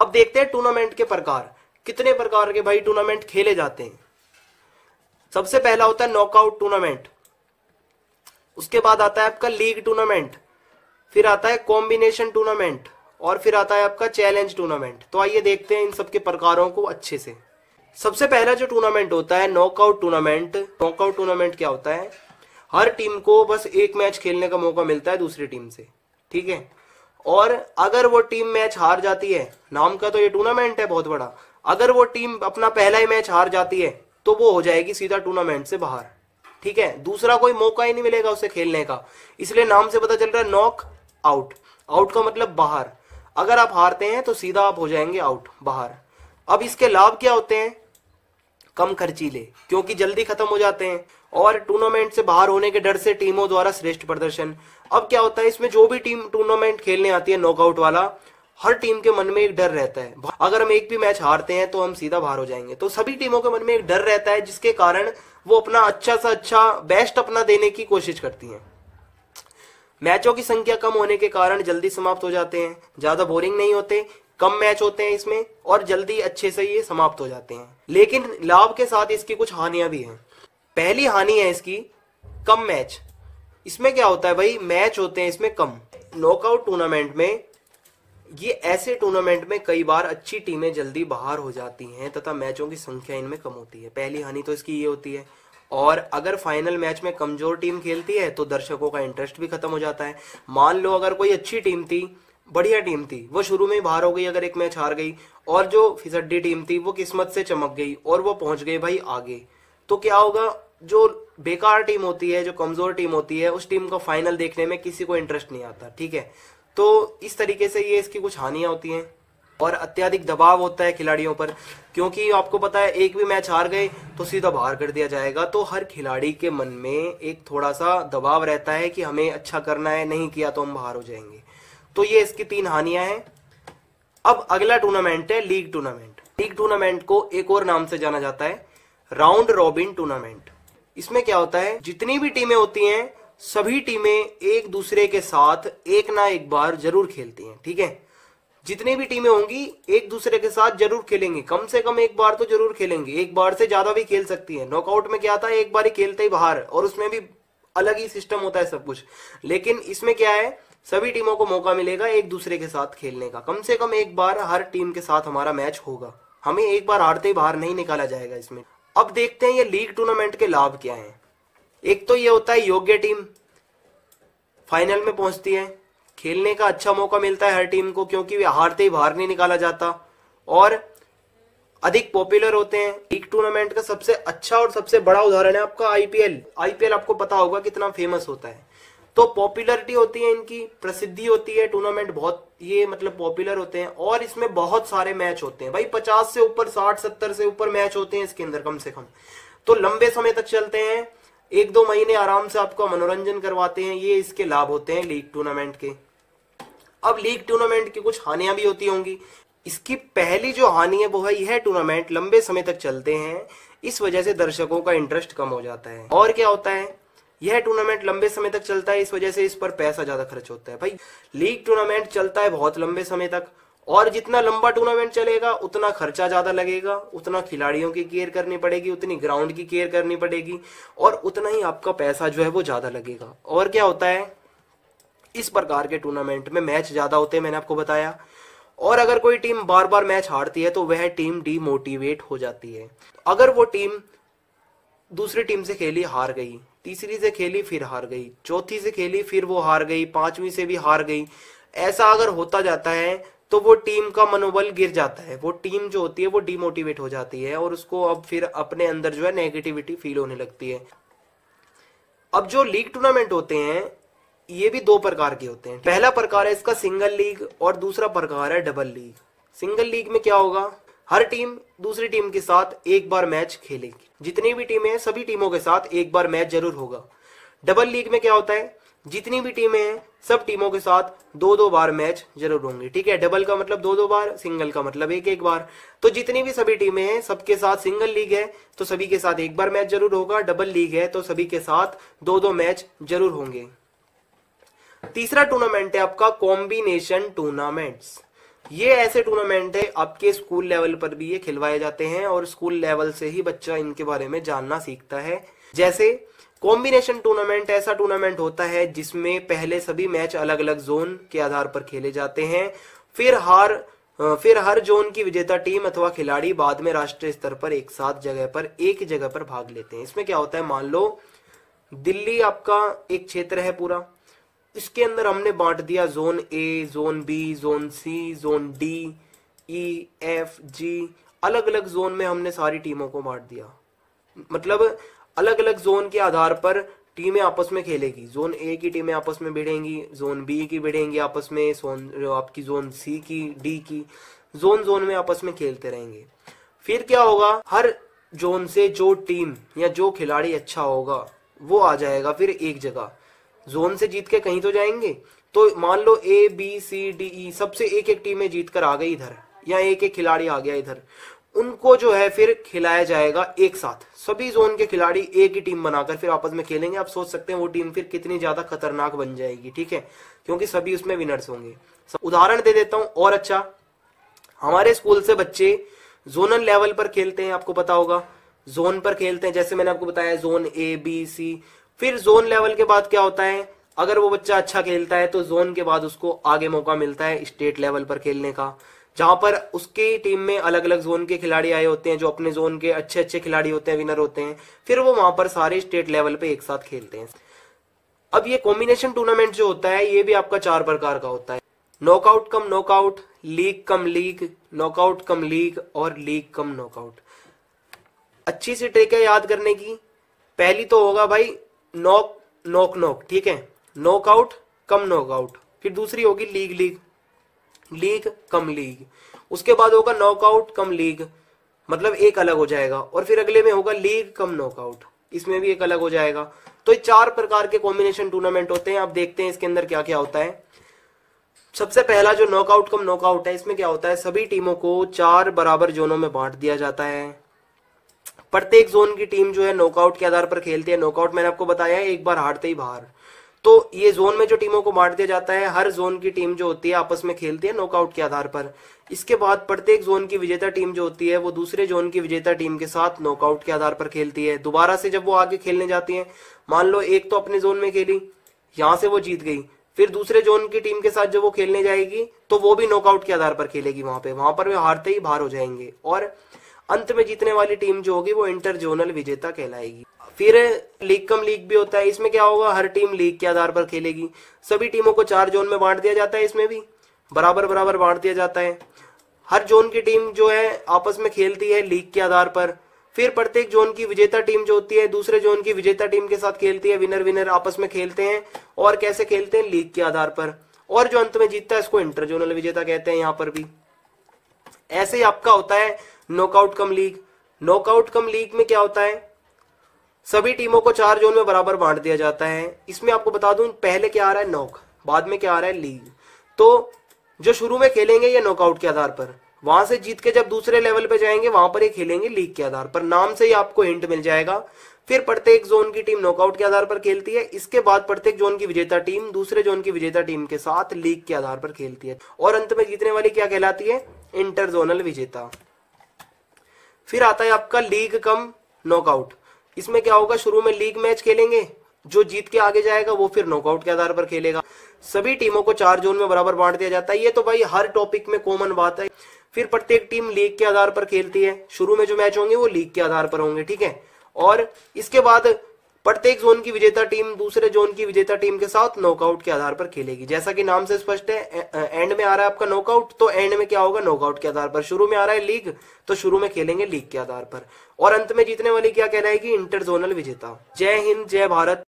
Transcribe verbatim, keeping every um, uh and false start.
अब देखते हैं टूर्नामेंट के प्रकार। कितने प्रकार के भाई टूर्नामेंट खेले जाते हैं। सबसे पहला होता है नॉकआउट टूर्नामेंट, उसके बाद आता है आपका लीग टूर्नामेंट, फिर आता है कॉम्बिनेशन टूर्नामेंट, और फिर आता है आपका चैलेंज टूर्नामेंट। तो आइए देखते हैं इन सबके प्रकारों को अच्छे से। सबसे पहला जो टूर्नामेंट होता है नॉकआउट टूर्नामेंट। नॉकआउट टूर्नामेंट क्या होता है, हर टीम को बस एक मैच खेलने का मौका मिलता है दूसरी टीम से, ठीक है। और अगर वो टीम मैच हार जाती है, नाम का तो ये टूर्नामेंट है बहुत बड़ा, अगर वो टीम अपना पहला ही मैच हार जाती है तो वो हो जाएगी सीधा टूर्नामेंट से बाहर, ठीक है। दूसरा कोई मौका ही नहीं मिलेगा उसे खेलने का, इसलिए नाम से पता चल रहा है नॉक आउट। आउट का मतलब बाहर। अगर आप हारते हैं तो सीधा आप हो जाएंगे आउट, बाहर। अब इसके लाभ क्या होते हैं, कम खर्चीले, क्योंकि जल्दी खत्म हो जाते हैं, और टूर्नामेंट से बाहर होने के डर से टीमों द्वारा श्रेष्ठ प्रदर्शन। अब क्या होता है, इसमें जो भी टीम टूर्नामेंट खेलने आती है नॉकआउट वाला, हर टीम के मन में एक डर रहता है, अगर हम एक भी मैच हारते हैं तो हम सीधा बाहर हो जाएंगे। तो सभी टीमों के मन में एक डर रहता है, जिसके कारण वो अपना अच्छा सा अच्छा बेस्ट अपना देने की कोशिश करती हैं। मैचों की संख्या कम होने के कारण जल्दी समाप्त हो जाते हैं, ज्यादा बोरिंग नहीं होते, कम मैच होते हैं इसमें, और जल्दी अच्छे से ये समाप्त हो जाते हैं। लेकिन लाभ के साथ इसकी कुछ हानियां भी हैं। पहली हानि है इसकी कम मैच। इसमें क्या होता है भाई, मैच होते हैं इसमें कम। नॉकआउट टूर्नामेंट में, ये ऐसे टूर्नामेंट में कई बार अच्छी टीमें जल्दी बाहर हो जाती हैं तथा मैचों की संख्या इनमें कम होती है। पहली हानि तो इसकी ये होती है। और अगर फाइनल मैच में कमजोर टीम खेलती है तो दर्शकों का इंटरेस्ट भी खत्म हो जाता है। मान लो अगर कोई अच्छी टीम थी, बढ़िया टीम थी, वो शुरू में ही बाहर हो गई, अगर एक मैच हार गई, और जो फिसड्डी टीम थी वो किस्मत से चमक गई और वो पहुंच गई भाई आगे, तो क्या होगा, जो बेकार टीम होती है, जो कमजोर टीम होती है, उस टीम का फाइनल देखने में किसी को इंटरेस्ट नहीं आता, ठीक है। तो इस तरीके से ये इसकी कुछ हानियां होती हैं। और अत्यधिक दबाव होता है खिलाड़ियों पर, क्योंकि आपको पता है एक भी मैच हार गए तो सीधा बाहर कर दिया जाएगा। तो हर खिलाड़ी के मन में एक थोड़ा सा दबाव रहता है कि हमें अच्छा करना है, नहीं किया तो हम बाहर हो जाएंगे। तो ये इसकी तीन हानियां हैं। अब अगला टूर्नामेंट है लीग टूर्नामेंट। लीग टूर्नामेंट को एक और नाम से जाना जाता है राउंड रॉबिन टूर्नामेंट। इसमें क्या होता है, जितनी भी टीमें होती हैं सभी टीमें एक दूसरे के साथ एक ना एक बार जरूर खेलती हैं, ठीक है। जितनी भी टीमें होंगी एक दूसरे के साथ जरूर खेलेंगी, कम से कम एक बार तो जरूर खेलेंगे, एक बार से ज्यादा भी खेल सकती है। नॉकआउट में क्या था, एक बार ही खेलते ही बाहर, और उसमें भी अलग ही सिस्टम होता है सब कुछ। लेकिन इसमें क्या है, सभी टीमों को मौका मिलेगा एक दूसरे के साथ खेलने का, कम से कम एक बार हर टीम के साथ हमारा मैच होगा, हमें एक बार हारते ही बाहर नहीं निकाला जाएगा इसमें। अब देखते हैं ये लीग टूर्नामेंट के लाभ क्या हैं। एक तो ये होता है योग्य टीम फाइनल में पहुंचती है, खेलने का अच्छा मौका मिलता है हर टीम को, क्योंकि वे हारते ही बाहर नहीं निकाला जाता, और अधिक पॉपुलर होते हैं। लीग टूर्नामेंट का सबसे अच्छा और सबसे बड़ा उदाहरण है आपका आईपीएल। आईपीएल आपको पता होगा कितना फेमस होता है। तो पॉपुलैरिटी होती है इनकी, प्रसिद्धि होती है, टूर्नामेंट बहुत ये मतलब पॉपुलर होते हैं, और इसमें बहुत सारे मैच होते हैं भाई, पचास से ऊपर, साठ सत्तर से ऊपर मैच होते हैं इसके अंदर कम से कम। तो लंबे समय तक चलते हैं, एक दो महीने आराम से आपका मनोरंजन करवाते हैं। ये इसके लाभ होते हैं लीग टूर्नामेंट के। अब लीग टूर्नामेंट की कुछ हानियां भी होती होंगी। इसकी पहली जो हानि है वो है यह टूर्नामेंट लंबे समय तक चलते हैं, इस वजह से दर्शकों का इंटरेस्ट कम हो जाता है। और क्या होता है, यह टूर्नामेंट लंबे समय तक चलता है, इस वजह से इस पर पैसा ज्यादा खर्च होता है। भाई लीग टूर्नामेंट चलता है बहुत लंबे समय तक, और जितना लंबा टूर्नामेंट चलेगा उतना खर्चा ज्यादा लगेगा, उतना खिलाड़ियों की केयर करनी पड़ेगी, उतनी ग्राउंड की केयर करनी पड़ेगी, और उतना ही आपका पैसा जो है वो ज्यादा लगेगा। और क्या होता है, इस प्रकार के टूर्नामेंट में मैच ज्यादा होते हैं, मैंने आपको बताया। और अगर कोई टीम बार बार मैच हारती है तो वह टीम डीमोटिवेट हो जाती है। अगर वो टीम दूसरी टीम से खेली हार गई, तीसरी से खेली फिर हार गई, चौथी से खेली फिर वो हार गई, पांचवी से भी हार गई, ऐसा अगर होता जाता है तो वो टीम का मनोबल गिर जाता है। वो टीम जो होती है वो डीमोटिवेट हो जाती है, और उसको अब फिर अपने अंदर जो है नेगेटिविटी फील होने लगती है। अब जो लीग टूर्नामेंट होते हैं ये भी दो प्रकार के होते हैं। पहला प्रकार है इसका सिंगल लीग, और दूसरा प्रकार है डबल लीग। सिंगल लीग में क्या होगा, हर टीम दूसरी टीम के साथ एक बार मैच खेलेगी, जितनी भी टीमें हैं सभी टीमों के साथ एक बार मैच जरूर होगा। डबल लीग में क्या होता है, जितनी भी टीमें हैं सब टीमों के साथ दो दो बार मैच जरूर होंगे, ठीक है। डबल का मतलब दो दो बार, सिंगल का मतलब एक एक बार। तो जितनी भी सभी टीमें हैं सबके साथ, सिंगल लीग है तो सभी के साथ एक बार मैच जरूर होगा, डबल लीग है तो सभी के साथ दो दो मैच जरूर होंगे। तीसरा टूर्नामेंट है आपका कॉम्बिनेशन टूर्नामेंट्स। ये ऐसे टूर्नामेंट है आपके स्कूल लेवल पर भी ये खिलवाए जाते हैं और स्कूल लेवल से ही बच्चा इनके बारे में जानना सीखता है। जैसे कॉम्बिनेशन टूर्नामेंट ऐसा टूर्नामेंट होता है जिसमें पहले सभी मैच अलग अलग जोन के आधार पर खेले जाते हैं, फिर हार फिर हर जोन की विजेता टीम अथवा खिलाड़ी बाद में राष्ट्रीय स्तर पर एक साथ जगह पर एक जगह पर भाग लेते हैं। इसमें क्या होता है, मान लो दिल्ली आपका एक क्षेत्र है पूरा, इसके अंदर हमने बांट दिया zone A, zone B, zone C, zone D, E, F, G, अलग अलग जोन में हमने सारी टीमों को बांट दिया। मतलब अलग अलग जोन के आधार पर टीमें आपस में खेलेगी। जोन ए की टीमें आपस में भिड़ेंगी, जोन बी की भिड़ेंगी आपस में, जोन आपकी जोन सी की, डी की, जोन जोन में आपस में खेलते रहेंगे। फिर क्या होगा, हर जोन से जो टीम या जो खिलाड़ी अच्छा होगा वो आ जाएगा फिर एक जगह। जोन से जीत के कहीं तो जाएंगे, तो मान लो ए, बी, सी, डी, ई सबसे एक एक टीमें जीत कर आ गई इधर, या एक एक खिलाड़ी आ गया इधर, उनको जो है फिर खिलाया जाएगा एक साथ। सभी जोन के खिलाड़ी एक ही टीम बनाकर फिर आपस में खेलेंगे। आप सोच सकते हैं वो टीम फिर कितनी ज्यादा खतरनाक बन जाएगी, ठीक है, क्योंकि सभी उसमें विनर्स होंगे। उदाहरण दे देता हूं और अच्छा, हमारे स्कूल से बच्चे जोनल लेवल पर खेलते हैं, आपको पता होगा जोन पर खेलते हैं, जैसे मैंने आपको बताया जोन ए, बी, सी। फिर जोन लेवल के बाद क्या होता है, अगर वो बच्चा अच्छा खेलता है तो जोन के बाद उसको आगे मौका मिलता है स्टेट लेवल पर खेलने का, जहां पर उसकी टीम में अलग अलग जोन के खिलाड़ी आए होते हैं जो अपने जोन के अच्छे अच्छे खिलाड़ी होते हैं, विनर होते हैं। फिर वो वहां पर सारे स्टेट लेवल पे एक साथ खेलते हैं। अब ये कॉम्बिनेशन टूर्नामेंट जो होता है ये भी आपका चार प्रकार का होता है, knockout cum knockout, league cum league, knockout cum league और लीग कम नॉकआउट। अच्छी सी ट्रिक है याद करने की। पहली तो होगा भाई नॉक नॉक नॉक, ठीक है, नॉकआउट कम नॉकआउट। फिर दूसरी होगी league league, league cum league. उसके बाद होगा नॉकआउट कम लीग, मतलब एक अलग हो जाएगा। और फिर अगले में होगा लीग कम नॉकआउट, इसमें भी एक अलग हो जाएगा। तो ये चार प्रकार के कॉम्बिनेशन टूर्नामेंट होते हैं। आप देखते हैं इसके अंदर क्या क्या होता है। सबसे पहला जो नॉकआउट कम नॉकआउट है, इसमें क्या होता है, सभी टीमों को चार बराबर जोनों में बांट दिया जाता है। प्रत्येक जोन की टीम जो है नॉकआउट के आधार पर खेलती है। नॉकआउट मैंने आपको बताया है एक बार हारते ही बाहर। तो ये जोन में जो टीमों को बांट दिया जाता है, हर जोन की टीम जो होती है आपस में खेलती है नॉकआउट के आधार पर। इसके बाद प्रत्येक जोन की विजेता टीम जो होती है वो दूसरे जोन की विजेता टीम के साथ नॉकआउट के आधार पर खेलती है। दोबारा से जब वो आगे खेलने जाती है, मान लो एक तो अपने जोन में खेली, यहां से वो जीत गई, फिर दूसरे जोन की टीम के साथ जब वो खेलने जाएगी तो वो भी नॉकआउट के आधार पर खेलेगी वहां पे वहां पर वे हारते ही बाहर हो जाएंगे। और अंत में जीतने वाली टीम जो होगी वो इंटर जोनल विजेता कहलाएगी। फिर लीग कम लीग भी होता है। इसमें क्या होगा, हर टीम लीग के आधार पर खेलेगी। सभी टीमों को चार जोन में बांट दिया जाता है, इसमें भी बराबर बराबर बांट दिया जाता है। हर जोन की टीम जो है आपस में खेलती है लीग के आधार पर। फिर प्रत्येक जोन की विजेता टीम जो होती है दूसरे जोन की विजेता टीम के साथ खेलती है। विनर विनर आपस में खेलते हैं। और कैसे खेलते हैं, लीग के आधार पर। और जो अंत में जीतता है इसको इंटर जोनल विजेता कहते हैं। यहाँ पर भी ऐसे ही आपका होता है knockout cum league. Knockout cum league में क्या होता है, सभी टीमों को चार जोन में बराबर बांट दिया जाता है। इसमें आपको बता दूं पहले क्या आ रहा है, नॉक, बाद में क्या आ रहा है, लीग। तो जो शुरू में खेलेंगे ये नॉकआउट के आधार पर, वहां से जीत के जब दूसरे लेवल पे जाएंगे वहां पर ये खेलेंगे लीग के आधार पर। नाम से ही आपको हिंट मिल जाएगा। फिर प्रत्येक जोन की टीम नॉकआउट के आधार पर खेलती है। इसके बाद प्रत्येक जोन की विजेता टीम दूसरे जोन की विजेता टीम के साथ लीग के आधार पर खेलती है। और अंत में जीतने वाली क्या कहलाती है, इंटर जोनल विजेता। फिर आता है आपका लीग कम नॉकआउट। इसमें क्या होगा, शुरू में लीग मैच खेलेंगे, जो जीत के आगे जाएगा वो फिर नॉकआउट के आधार पर खेलेगा। सभी टीमों को चार जोन में बराबर बांट दिया जाता है। ये तो भाई हर टॉपिक में कॉमन बात है। फिर प्रत्येक टीम लीग के आधार पर खेलती है। शुरू में जो मैच होंगे वो लीग के आधार पर होंगे, ठीक है। और इसके बाद प्रत्येक जोन की विजेता टीम दूसरे जोन की विजेता टीम के साथ नॉकआउट के आधार पर खेलेगी। जैसा कि नाम से स्पष्ट है, एंड में आ रहा है आपका नॉकआउट, तो एंड में क्या होगा, नॉकआउट के आधार पर। शुरू में आ रहा है लीग, तो शुरू में खेलेंगे लीग के आधार पर। और अंत में जीतने वाली क्या कहलाएगी, इंटर जोनल विजेता। जय हिंद, जय भारत।